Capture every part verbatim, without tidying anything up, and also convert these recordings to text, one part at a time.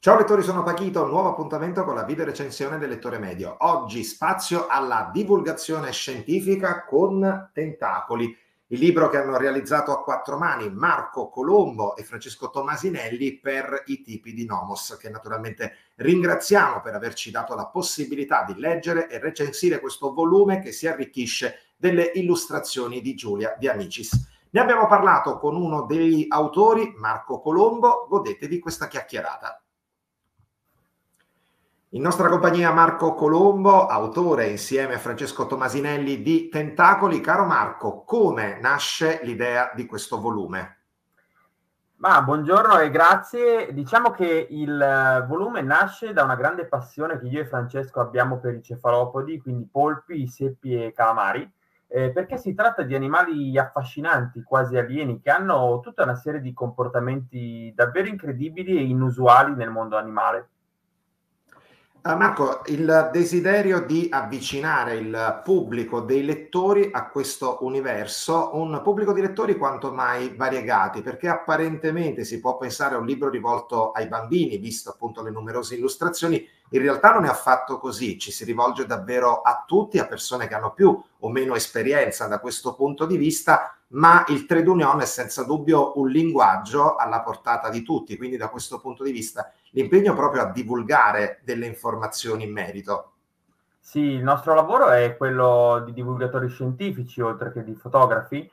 Ciao lettori, sono Pachito, nuovo appuntamento con la video recensione del lettore medio. Oggi spazio alla divulgazione scientifica con Tentacoli, il libro che hanno realizzato a quattro mani Marco Colombo e Francesco Tomasinelli per i tipi di Nomos, che naturalmente ringraziamo per averci dato la possibilità di leggere e recensire questo volume che si arricchisce delle illustrazioni di Giulia De Amicis. Ne abbiamo parlato con uno degli autori, Marco Colombo, godetevi questa chiacchierata. In nostra compagnia Marco Colombo, autore insieme a Francesco Tomasinelli di Tentacoli. Caro Marco, come nasce l'idea di questo volume? Ma buongiorno e grazie. Diciamo che il volume nasce da una grande passione che io e Francesco abbiamo per i cefalopodi, quindi polpi, seppi e calamari, eh, perché si tratta di animali affascinanti, quasi alieni, che hanno tutta una serie di comportamenti davvero incredibili e inusuali nel mondo animale. Uh, Marco, il desiderio di avvicinare il pubblico dei lettori a questo universo, un pubblico di lettori quanto mai variegati, perché apparentemente si può pensare a un libro rivolto ai bambini, visto appunto le numerose illustrazioni, in realtà non è affatto così, ci si rivolge davvero a tutti, a persone che hanno più o meno esperienza da questo punto di vista, ma il Trade Union è senza dubbio un linguaggio alla portata di tutti, quindi da questo punto di vista l'impegno proprio a divulgare delle informazioni in merito. Sì, il nostro lavoro è quello di divulgatori scientifici, oltre che di fotografi,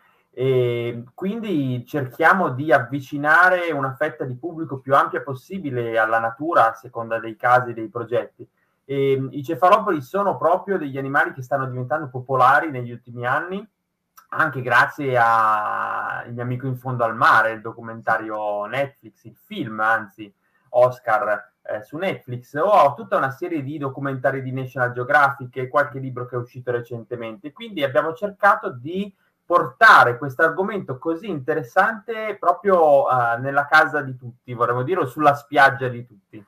e quindi cerchiamo di avvicinare una fetta di pubblico più ampia possibile alla natura, a seconda dei casi e dei progetti. E i cefalopodi sono proprio degli animali che stanno diventando popolari negli ultimi anni, anche grazie a Il mio amico in fondo al mare, il documentario Netflix, il film, anzi, Oscar eh, su Netflix, o a tutta una serie di documentari di National Geographic e qualche libro che è uscito recentemente. Quindi abbiamo cercato di portare questo argomento così interessante proprio uh, nella casa di tutti, vorremmo dire, o sulla spiaggia di tutti.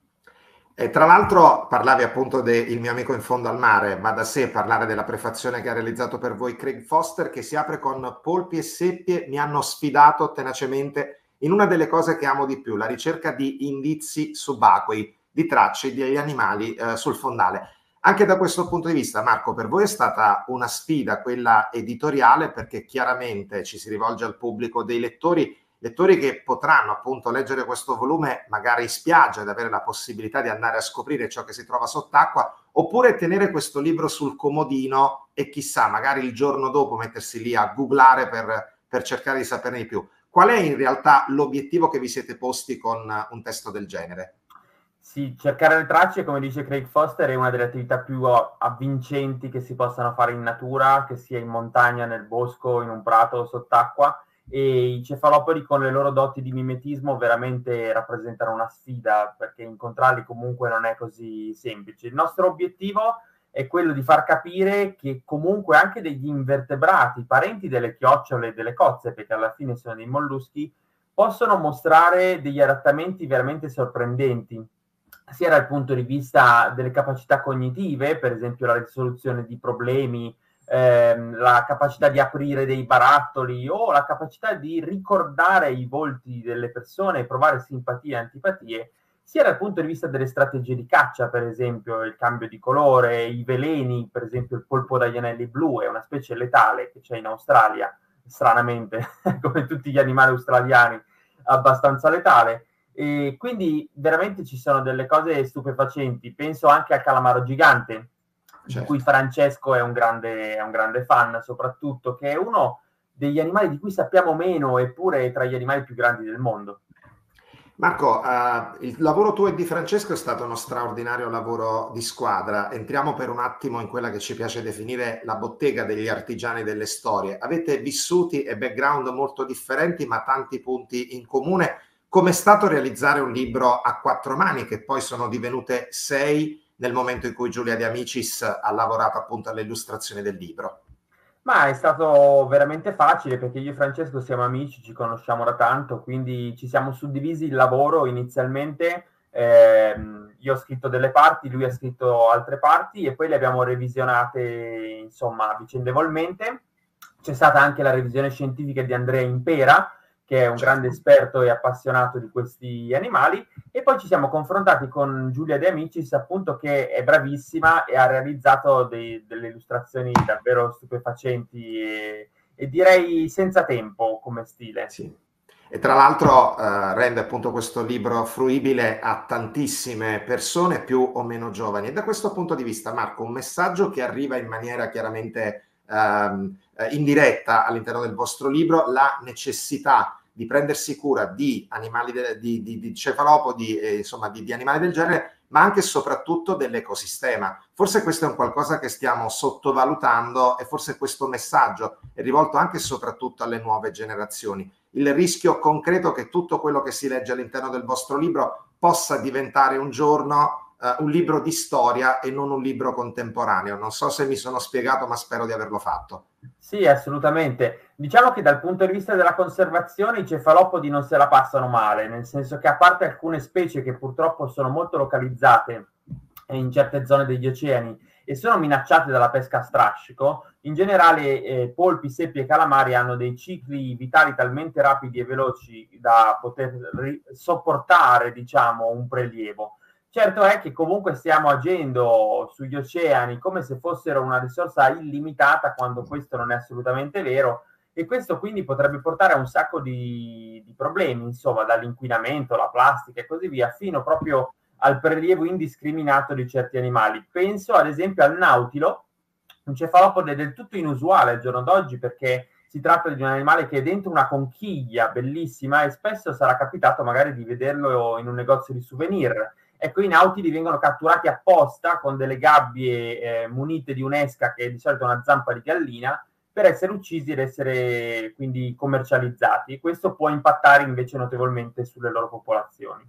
E tra l'altro parlavi appunto del mio amico in fondo al mare, va da sé parlare della prefazione che ha realizzato per voi Craig Foster, che si apre con polpi e seppie mi hanno sfidato tenacemente in una delle cose che amo di più, la ricerca di indizi subacquei, di tracce degli animali eh, sul fondale. Anche da questo punto di vista, Marco, per voi è stata una sfida quella editoriale, perché chiaramente ci si rivolge al pubblico dei lettori, lettori che potranno appunto leggere questo volume magari in spiaggia ed avere la possibilità di andare a scoprire ciò che si trova sott'acqua, oppure tenere questo libro sul comodino e chissà, magari il giorno dopo mettersi lì a googlare per, per cercare di saperne di più. Qual è in realtà l'obiettivo che vi siete posti con un testo del genere? Sì, cercare le tracce, come dice Craig Foster, è una delle attività più avvincenti che si possano fare in natura, che sia in montagna, nel bosco, in un prato o sott'acqua, e i cefalopodi con le loro doti di mimetismo veramente rappresentano una sfida, perché incontrarli comunque non è così semplice. Il nostro obiettivo è quello di far capire che comunque anche degli invertebrati, parenti delle chiocciole e delle cozze, perché alla fine sono dei molluschi, possono mostrare degli adattamenti veramente sorprendenti, sia dal punto di vista delle capacità cognitive, per esempio la risoluzione di problemi, ehm, la capacità di aprire dei barattoli o la capacità di ricordare i volti delle persone e provare simpatie e antipatie, sia dal punto di vista delle strategie di caccia, per esempio il cambio di colore, i veleni, per esempio il polpo dagli anelli blu è una specie letale che c'è in Australia, stranamente, come tutti gli animali australiani, abbastanza letale. E quindi veramente ci sono delle cose stupefacenti. Penso anche al calamaro gigante, certo, di cui Francesco è un grande, è un grande fan, soprattutto, che è uno degli animali di cui sappiamo meno, eppure è tra gli animali più grandi del mondo. Marco, uh, il lavoro tuo e di Francesco è stato uno straordinario lavoro di squadra. Entriamo per un attimo in quella che ci piace definire la bottega degli artigiani delle storie. Avete vissuti e background molto differenti, ma tanti punti in comune. Com'è stato realizzare un libro a quattro mani, che poi sono divenute sei nel momento in cui Giulia De Amicis ha lavorato appunto all'illustrazione del libro? Ma è stato veramente facile, perché io e Francesco siamo amici, ci conosciamo da tanto, quindi ci siamo suddivisi il lavoro inizialmente. Ehm, io ho scritto delle parti, lui ha scritto altre parti e poi le abbiamo revisionate, insomma, vicendevolmente. C'è stata anche la revisione scientifica di Andrea Impera, che è un grande esperto e appassionato di questi animali, e poi ci siamo confrontati con Giulia De Amicis, appunto, che è bravissima e ha realizzato dei, delle illustrazioni davvero stupefacenti e, e direi senza tempo come stile. Sì. E tra l'altro eh, rende appunto questo libro fruibile a tantissime persone più o meno giovani. E da questo punto di vista, Marco, un messaggio che arriva in maniera chiaramente ehm, indiretta all'interno del vostro libro, la necessità di prendersi cura di animali, de, di, di, di cefalopodi, eh, insomma di, di animali del genere, ma anche e soprattutto dell'ecosistema. Forse questo è un qualcosa che stiamo sottovalutando e forse questo messaggio è rivolto anche e soprattutto alle nuove generazioni. Il rischio concreto che tutto quello che si legge all'interno del vostro libro possa diventare un giorno uh, un libro di storia e non un libro contemporaneo. Non so se mi sono spiegato, ma spero di averlo fatto. Sì, assolutamente. Diciamo che dal punto di vista della conservazione i cefalopodi non se la passano male, nel senso che a parte alcune specie che purtroppo sono molto localizzate in certe zone degli oceani e sono minacciate dalla pesca a strascico, in generale eh, polpi, seppie e calamari hanno dei cicli vitali talmente rapidi e veloci da poter sopportare, diciamo, un prelievo. Certo è che comunque stiamo agendo sugli oceani come se fossero una risorsa illimitata, quando questo non è assolutamente vero, e questo quindi potrebbe portare a un sacco di, di problemi, insomma, dall'inquinamento, la plastica e così via, fino proprio al prelievo indiscriminato di certi animali. Penso ad esempio al nautilo, un cefalopode del tutto inusuale al giorno d'oggi, perché si tratta di un animale che è dentro una conchiglia bellissima e spesso sarà capitato magari di vederlo in un negozio di souvenir. Ecco, i nautili vengono catturati apposta con delle gabbie eh, munite di un'esca, che è di solito una zampa di gallina, per essere uccisi ed essere quindi commercializzati. Questo può impattare invece notevolmente sulle loro popolazioni.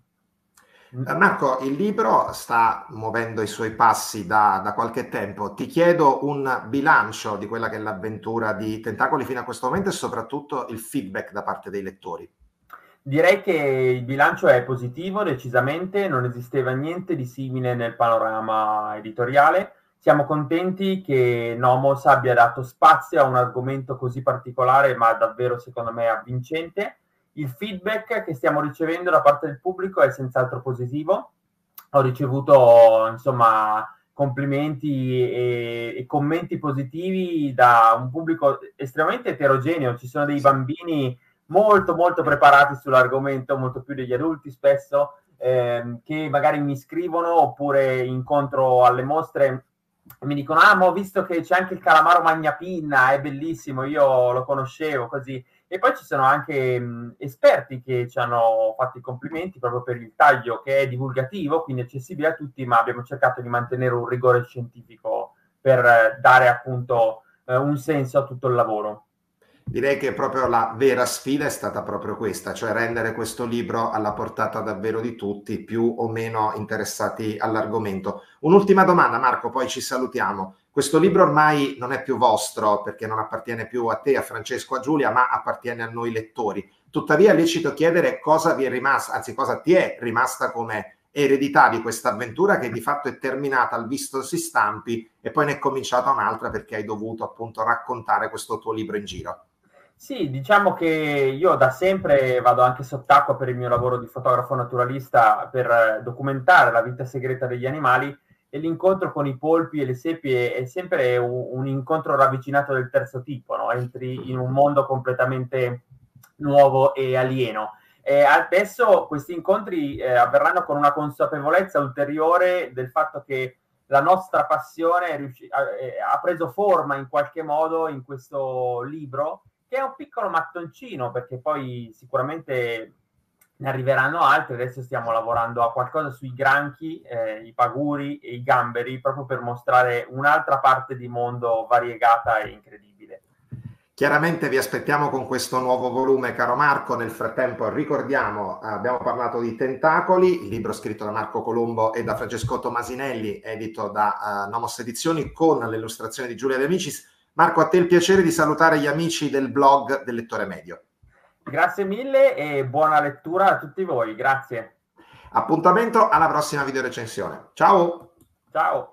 Marco, il libro sta muovendo i suoi passi da, da qualche tempo. Ti chiedo un bilancio di quella che è l'avventura di Tentacoli fino a questo momento e soprattutto il feedback da parte dei lettori. Direi che il bilancio è positivo, decisamente, non esisteva niente di simile nel panorama editoriale. Siamo contenti che Nomos abbia dato spazio a un argomento così particolare, ma davvero secondo me avvincente. Il feedback che stiamo ricevendo da parte del pubblico è senz'altro positivo. Ho ricevuto, insomma, complimenti e, e commenti positivi da un pubblico estremamente eterogeneo. Ci sono dei bambini molto molto preparati sull'argomento, molto più degli adulti spesso, ehm, che magari mi scrivono oppure incontro alle mostre e mi dicono: ah, ma ho visto che c'è anche il calamaro magnapinna, è bellissimo, io lo conoscevo, così. E poi ci sono anche mh, esperti che ci hanno fatto i complimenti proprio per il taglio, che è divulgativo, quindi accessibile a tutti, ma abbiamo cercato di mantenere un rigore scientifico per eh, dare appunto eh, un senso a tutto il lavoro. Direi che proprio la vera sfida è stata proprio questa, cioè rendere questo libro alla portata davvero di tutti, più o meno interessati all'argomento. Un'ultima domanda, Marco, poi ci salutiamo. Questo libro ormai non è più vostro, perché non appartiene più a te, a Francesco, a Giulia, ma appartiene a noi lettori. Tuttavia è lecito chiedere cosa vi è rimasta, anzi cosa ti è rimasta come eredità di questa avventura, che di fatto è terminata al visto si stampi e poi ne è cominciata un'altra perché hai dovuto appunto raccontare questo tuo libro in giro. Sì, diciamo che io da sempre vado anche sott'acqua per il mio lavoro di fotografo naturalista per documentare la vita segreta degli animali, e l'incontro con i polpi e le seppie è sempre un, un incontro ravvicinato del terzo tipo, no? Entri in un mondo completamente nuovo e alieno. E adesso questi incontri eh, avverranno con una consapevolezza ulteriore del fatto che la nostra passione è riusci- ha, ha preso forma in qualche modo in questo libro, che è un piccolo mattoncino, perché poi sicuramente ne arriveranno altri. Adesso stiamo lavorando a qualcosa sui granchi, eh, i paguri e i gamberi, proprio per mostrare un'altra parte di mondo variegata e incredibile. Chiaramente vi aspettiamo con questo nuovo volume, caro Marco. Nel frattempo ricordiamo, abbiamo parlato di Tentacoli, il libro scritto da Marco Colombo e da Francesco Tomasinelli, edito da uh, Nomos Edizioni, con le illustrazioni di Giulia De Amicis. Marco, a te il piacere di salutare gli amici del blog del Lettore Medio. Grazie mille e buona lettura a tutti voi, grazie. Appuntamento alla prossima videorecensione. Ciao! Ciao!